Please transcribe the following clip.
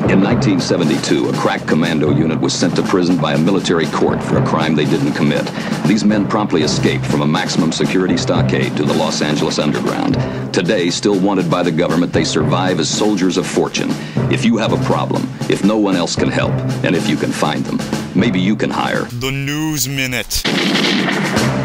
In 1972, a crack commando unit was sent to prison by a military court for a crime they didn't commit. These men promptly escaped from a maximum security stockade to the Los Angeles underground. Today, still wanted by the government, they survive as soldiers of fortune. If you have a problem, if no one else can help, and if you can find them, maybe you can hire The News Minute.